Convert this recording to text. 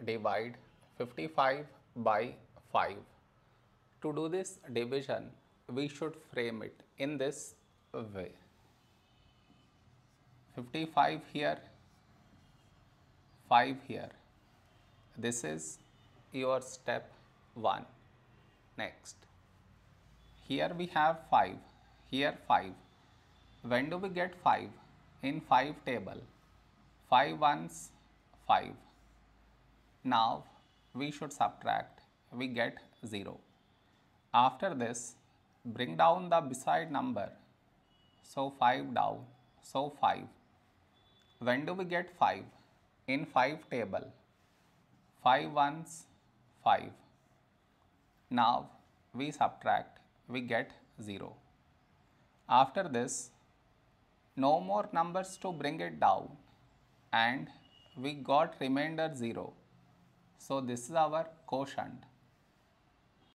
divide 55 by 5. To do this division, we should frame it in this way. 55 here, 5 here. This is your step 1. Next, here we have 5, here 5. When do we get 5? In 5 table, 5 ones 5. Now we should subtract, we get 0. After this, bring down the beside number, so 5 down, so 5. When do we get 5? In 5 table, 5 ones 5. Now we subtract, we get 0. After this, no more numbers to bring it down, and we got remainder 0. So this is our quotient.